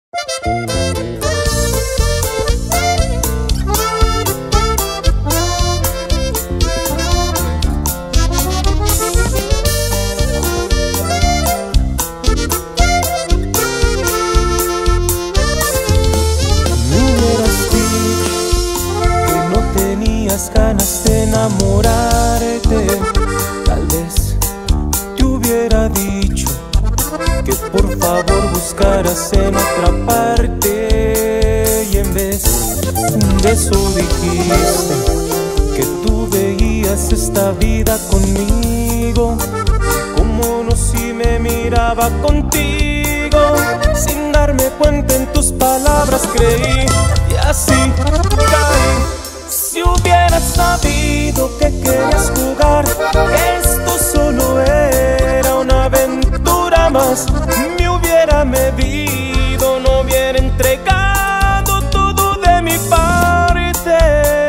Ganas de enamorarte, tal vez te hubiera dicho que por favor buscaras en otra parte, y en vez de eso dijiste que tú veías esta vida conmigo, como no si me miraba contigo. Sin darme cuenta en tus palabras creí, y así caí. Si hubieras sabido que querías jugar, que esto solo era una aventura más, me hubiera medido, no hubiera entregado todo de mi parte.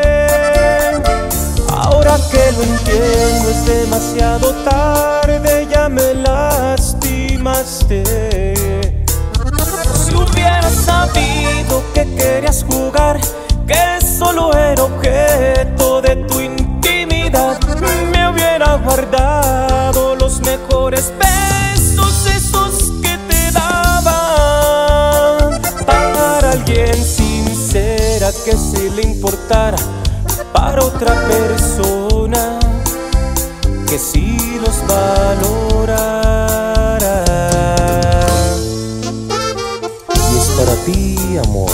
Ahora que lo entiendo es demasiado tarde, ya me lastimaste. Si hubieras sabido que querías jugar, que solo era objeto de tu intimidad, me hubiera guardado los mejores besos, esos que te daban, para alguien sincera que sí le importara, para otra persona que sí los valorara. Y es para ti, amor.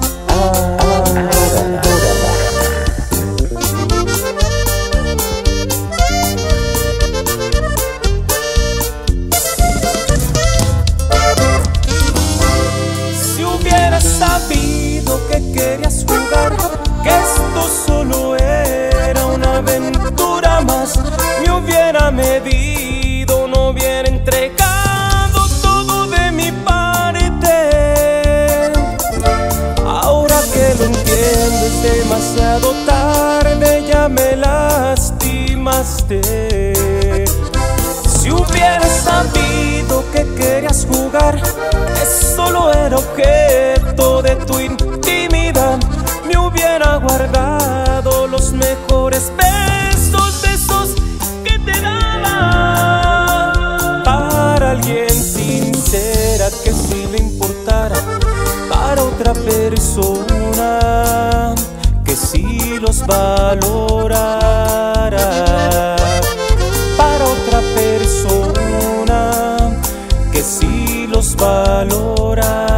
Si hubieras sabido que querías jugar, que esto solo era una aventura más, me hubiera medido, no hubiera entregado todo de mi parte. Ahora que lo entiendo es demasiado tarde, ya me lastimaste. Si hubieras sabido que querías jugar, que solo era objeto de tu intimidad, me hubiera guardado los mejores besos, de esos que te daba, para alguien sincera que sí le importara, para otra persona que sí los valorara, para otra persona que sí los valorara.